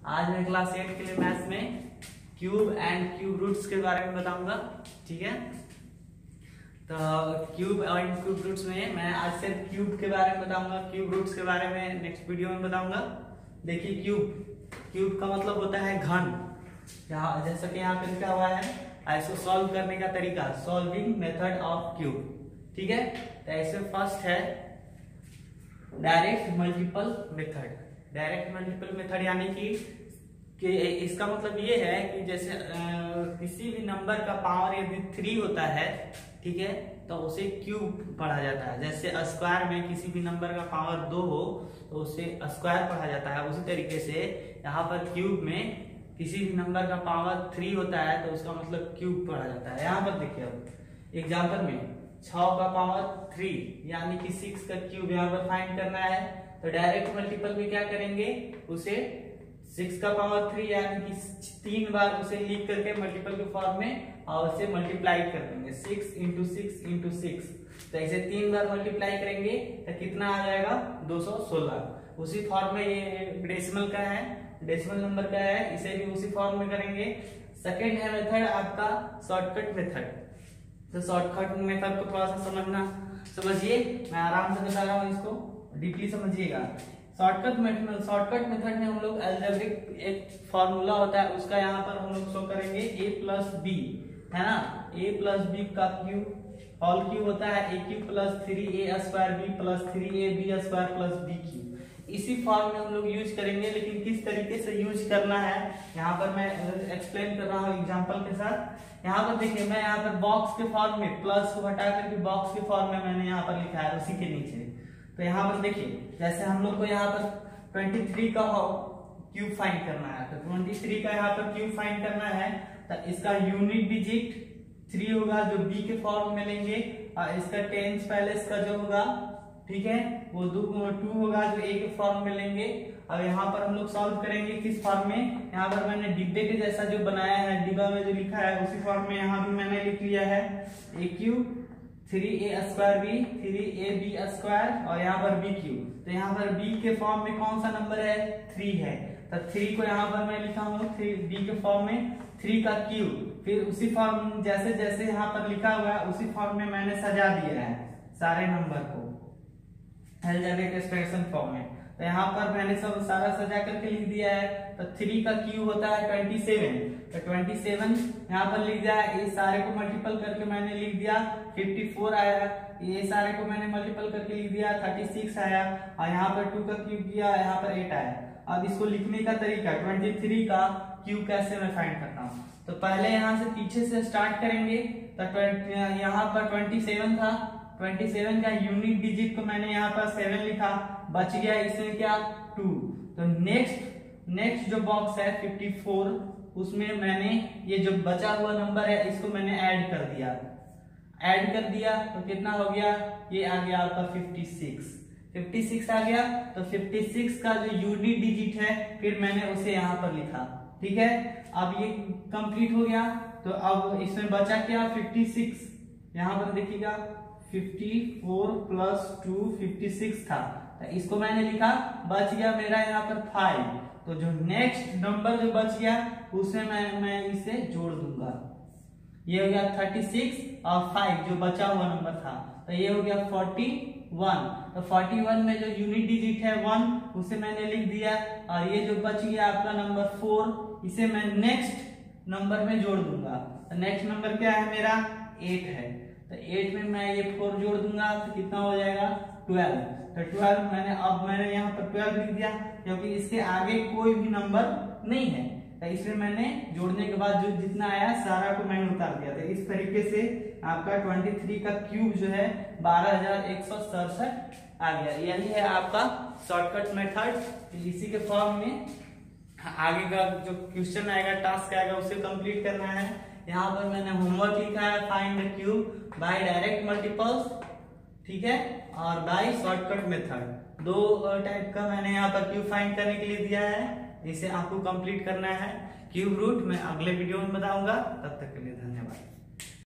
आज मैं क्लास 8 के लिए मैथ्स में क्यूब एंड क्यूब रूट्स के बारे में बताऊंगा। ठीक है, तो क्यूब एंड क्यूब रूट्स में मैं आज सिर्फ क्यूब के बारे में बताऊंगा, क्यूब रूट्स के बारे में नेक्स्ट वीडियो में बताऊंगा। देखिए क्यूब का मतलब होता है घन। यहाँ जैसा कि यहाँ पे लिखा हुआ है ऐसे सॉल्व करने का तरीका, सॉल्विंग मेथड ऑफ क्यूब। ठीक है, तो ऐसे फर्स्ट है direct multiple method. Direct multiple method यानी कि इसका मतलब ये है कि जैसे किसी भी नंबर का पावर यदि 3 होता है, ठीक है, तो उसे क्यूब पढ़ा जाता है। जैसे स्क्वायर में किसी भी नंबर का पावर 2 हो तो उसे स्क्वायर पढ़ा जाता है। उसी तरीके से यहाँ पर क्यूब में किसी भी नंबर का पावर 3 होता है तो उसका मतलब क्यूब पढ़ा जाता है। यहाँ पर देखिए, अब एग्जाम्पल में 6 का पावर 3 यानी कि 6 का क्यूब यहाँ पर फाइंड करना है। तो डायरेक्ट मल्टीपल में क्या करेंगे, उसे 6 का पावर 3 यानी कि 3 बार उसे लिख करके मल्टीपल के फॉर्म में और उसे मल्टीप्लाई कर देंगे 6 इंटू 6 इंटू 6। तो ऐसे 3 बार मल्टीप्लाई करेंगे तो कितना आ जाएगा 216। उसी फॉर्म में ये डेसिमल का है, डेसिमल नंबर का है, इसे भी उसी फॉर्म में करेंगे। सेकेंड है मेथड आपका शॉर्टकट मेथड। तो शॉर्टकट मेथड को थोड़ा सा समझिए, मैं आराम से बता रहा हूँ, इसको डीपली समझिएगा। शॉर्टकट मेथड में हम लोग अलजेब्रिक एक फॉर्मूला होता है, उसका यहाँ पर हम लोग शो करेंगे a प्लस बी, है ना। a प्लस बी का क्यूब होल क्यूब होता है a cube plus 3a square b plus 3ab square plus b cube. इसी फॉर्म में हम लोग यूज करेंगे, लेकिन किस तरीके से यूज करना है यहाँ पर मैं एक्सप्लेन कर रहा हूँ एग्जाम्पल के साथ। यहाँ पर देखिए, मैं यहाँ पर बॉक्स के फॉर्म में प्लस को हटा करके बॉक्स के फॉर्म में मैंने यहाँ पर लिखा है उसी के नीचे। तो यहाँ पर देखिए, जैसे हम लोग को यहाँ पर 23 का क्यूब फाइंड करना है, तो 23 का यहाँ पर क्यूब फाइंड करना है, तो इसका यूनिट डिजिट 3 होगा जो b के फॉर्म में लेंगे, और इसका टेंस पैलेस का जो होगा, ठीक है, वो 2 होगा जो a के फॉर्म में लेंगे। अब यहाँ पर हम लोग सॉल्व करेंगे किस फॉर्म में, यहाँ पर मैंने डिब्बे के जैसा जो बनाया है, डिब्बा में जो लिखा है उसी फॉर्म में यहाँ भी मैंने लिख लिया है a cube 3a square b 3ab square और यहाँ पर b क्यूब। तो यहाँ पर b के फॉर्म में कौन सा नंबर है, 3 है, तो 3 को यहाँ पर मैं लिखा हूँ b के फॉर्म में 3 का क्यूब। फिर उसी फॉर्म जैसे जैसे यहाँ पर लिखा हुआ है उसी फॉर्म में मैंने सजा दिया है सारे नंबर को अलजेब्रिक एक्सप्रेशन फॉर्म में। तो यहाँ पर मैंने सब सारा सजा करके लिख दिया है। तो 3 का क्यूब होता है 27, तो 27 यहाँ पर लिख दिया है। ये सारे को मल्टीपल करके मैंने लिख दिया 54 आया, ये सारे को मैंने मल्टीपल करके लिख दिया 36 आया, और यहाँ पर 2 का क्यूब किया, यहाँ पर 8 आया। अब इसको लिखने का तरीका 23 का क्यूब कैसे मैं फाइंड करता हूँ, तो पहले यहाँ से पीछे से स्टार्ट करेंगे। तो यहाँ पर 27 था, 27 का यूनिट डिजिट को मैंने यहाँ पर 7 लिखा, बच गया इसमें क्या 2। तो नेक्स्ट जो बॉक्स है 54, उसमें मैंने ये जो बचा हुआ नंबर है इसको मैंने ऐड कर दिया। तो कितना हो गया, ये आ गया आपका 56 आ गया। तो 56 का जो यूनिट डिजिट है फिर मैंने उसे यहाँ पर लिखा। ठीक है, अब ये कंप्लीट हो गया। तो अब इसमें बचा क्या 56, यहाँ पर देखिएगा 54 प्लस 2 56 था, तो इसको मैंने लिखा, बच गया मेरा यहाँ पर 5। तो जो नेक्स्ट नंबर जो बच गया उसमें मैं इसे जोड़ दूंगा, ये हो गया 36 और 5 जो बचा हुआ नंबर था, तो ये हो गया 41। तो 41 में जो यूनिट डिजिट है 1 उसे मैंने लिख दिया, और ये जो बच गया आपका नंबर 4 इसे मैं नेक्स्ट नंबर में जोड़ दूंगा। तो नेक्स्ट नंबर क्या है मेरा 8 है, तो 8 में मैं ये 4 जोड़ दूंगा तो कितना हो जाएगा 12। तो 12 मैंने यहाँ पर 12 लिख दिया, क्योंकि इसके आगे कोई भी नंबर नहीं है, तो इसमें मैंने जोड़ने के बाद जो जितना आया सारा को मैंने उतार दिया। तो इस तरीके से आपका 23 का क्यूब जो है 12,167 आ गया। यही है आपका शॉर्टकट मेथड। इसी के फॉर्म में आगे का जो क्वेश्चन आएगा, टास्क आएगा, उसे कंप्लीट करना है। यहाँ पर मैंने होमवर्क लिखा है, find the cube by direct multiples, ठीक है, और बाय शॉर्टकट मेथड। 2 टाइप का मैंने यहाँ पर क्यूब फाइंड करने के लिए दिया है, इसे आपको कंप्लीट करना है। क्यूब रूट मैं अगले वीडियो में बताऊंगा, तब तक के लिए धन्यवाद।